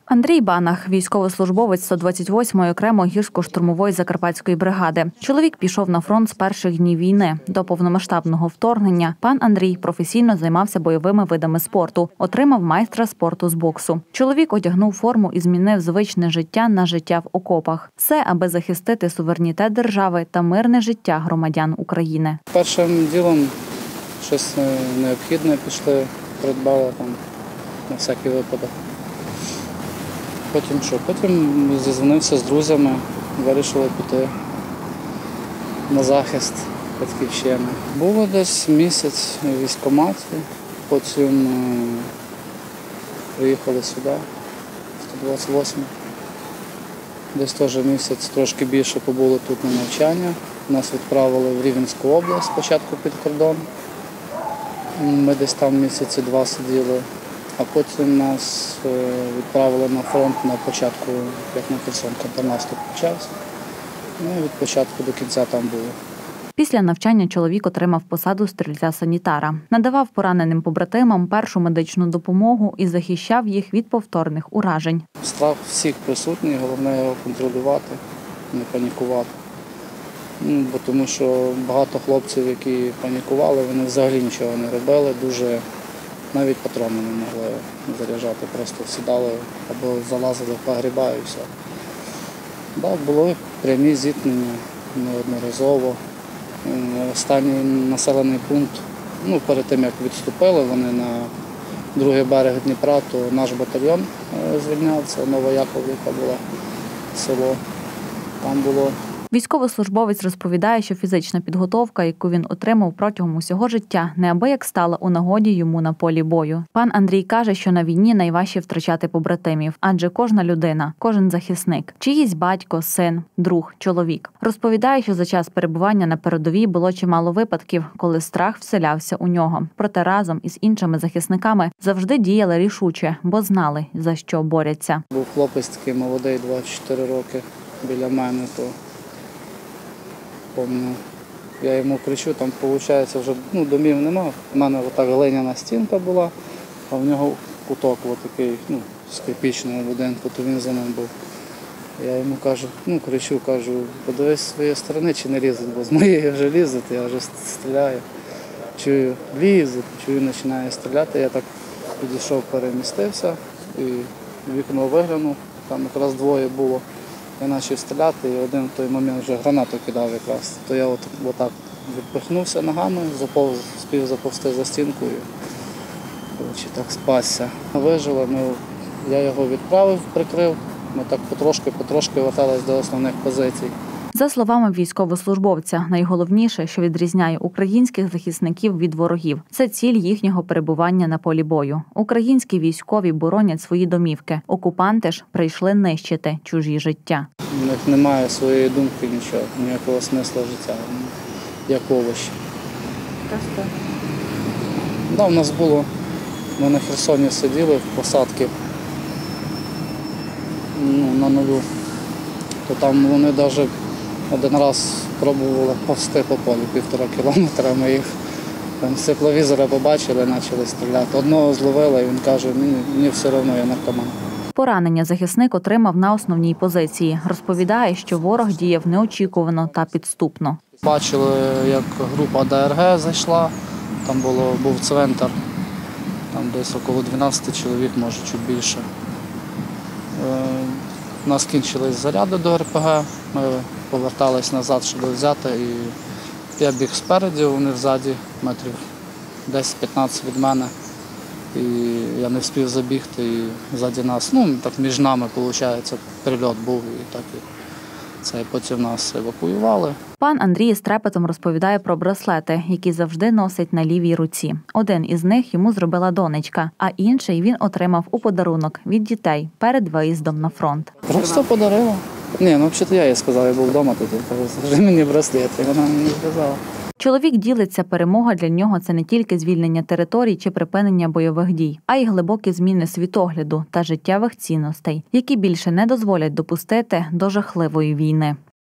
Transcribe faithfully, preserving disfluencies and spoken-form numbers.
Андрій Банах – військовослужбовець сто двадцять восьмої окремої гірсько-штурмової Закарпатської бригади. Чоловік пішов на фронт з перших днів війни. До повномасштабного вторгнення пан Андрій професійно займався бойовими видами спорту. Отримав майстра спорту з боксу. Чоловік одягнув форму і змінив звичне життя на життя в окопах. Все, аби захистити суверенітет держави та мирне життя громадян України. Першим ділом щось необхідне пішли, придбали там на всякий випадок. Потім що? Потім зізвонився з друзями, вирішили піти на захист батьківщини. Було десь місяць у військкоматі, потім приїхали сюди, в сто двадцять восьму. Десь теж місяць, трошки більше побули тут на навчання. Нас відправили в Рівненську область, спочатку під кордон. Ми десь там місяці два сиділи. А потім нас відправили на фронт на початку, як на Херсон, контрнаступ почався. Ну і від початку до кінця там було. Після навчання чоловік отримав посаду стрільця-санітара. Надавав пораненим побратимам першу медичну допомогу і захищав їх від повторних уражень. Страх всіх присутніх, головне його контролювати, не панікувати. Ну, бо тому що багато хлопців, які панікували, вони взагалі нічого не робили, дуже... Навіть патрони не могли заряджати, просто сідали або залазили в погріба і все. Да, були прямі зіткнення неодноразово. Останній населений пункт, ну, перед тим, як відступили вони на другий берег Дніпра, то наш батальйон звільняв, це Новояковлівка була село, там було. Військовослужбовець розповідає, що фізична підготовка, яку він отримав протягом усього життя, неабияк стала у нагоді йому на полі бою. Пан Андрій каже, що на війні найважче втрачати побратимів, адже кожна людина, кожен захисник, чиїсь батько, син, друг, чоловік. Розповідає, що за час перебування на передовій було чимало випадків, коли страх вселявся у нього. Проте разом із іншими захисниками завжди діяли рішуче, бо знали, за що борються. Був хлопець такий молодий, двадцять чотири роки, біля мене, то помню, я йому кричу, там виходить вже ну, домів нема. У мене отак глиняна стінка була, а в нього куток отакий, ну, з кирпічного будинку, то він за ним був. Я йому кажу, ну кричу, кажу, подивись з своєї сторони, чи не лізуть, бо з моєї вже лізуть, я вже стріляю. Чую, лізуть, чую, починає стріляти. Я так підійшов, перемістився і вікно виглянув, там якраз двоє було. Я почав стріляти, і один в той момент вже гранату кидав якраз. То я от, отак відпихнувся ногами, заповз, спів заповзти за стінку і коротше, так спасся. Вижили, ну, я його відправив, прикрив, ми так потрошки-потрошки верталися до основних позицій. За словами військовослужбовця, найголовніше, що відрізняє українських захисників від ворогів – це ціль їхнього перебування на полі бою. Українські військові боронять свої домівки. Окупанти ж прийшли нищити чужі життя. У них немає своєї думки нічого, ніякого смисла життя, як овочі. Просто? Да, у нас було, ми на Херсоні сиділи в посадці ну, на нулю, то там вони навіть один раз пробували повзти по полю півтора кілометра, ми їх там з тепловізора побачили, почали стріляти. Одного зловили, і він каже, мені, мені все одно, я наркоман. Поранення захисник отримав на основній позиції. Розповідає, що ворог діяв неочікувано та підступно. Бачили, як група Д Р Г зайшла, там було, був цвинтар, там десь около дванадцяти чоловік, може, чуть більше. У нас кінчились заряди до Р П Г, ми повертались назад, щоб взяти, і я біг спереді, вони взаді, метрів десять-п'ятнадцять від мене, і я не встиг забігти, і ззаді нас, ну, так між нами, виходить, прильот був, і так, і це, і потім нас евакуювали. Пан Андрій з трепетом розповідає про браслети, які завжди носить на лівій руці. Один із них йому зробила донечка, а інший він отримав у подарунок від дітей перед виїздом на фронт. Просто подарила. Ні, ну взагалі я їй сказав, я був вдома, тоді кажу, мені браслет, і вона мені сказала. Чоловік ділиться, перемога для нього – це не тільки звільнення територій чи припинення бойових дій, а й глибокі зміни світогляду та життєвих цінностей, які більше не дозволять допустити до жахливої війни.